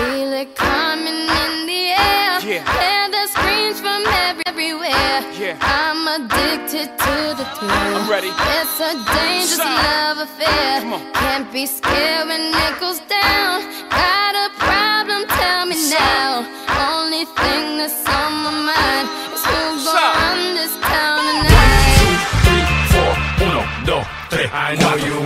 feel it coming in the air. Hear the screams from everywhere. I'm addicted to the thrill. I'm ready. It's a dangerous love affair. Can't be scared when it goes down. Got a problem? Tell me now. Only thing that's on my mind is who's gonna run this town tonight. 1, 2, 3, 4, 1, 2, 3. I know you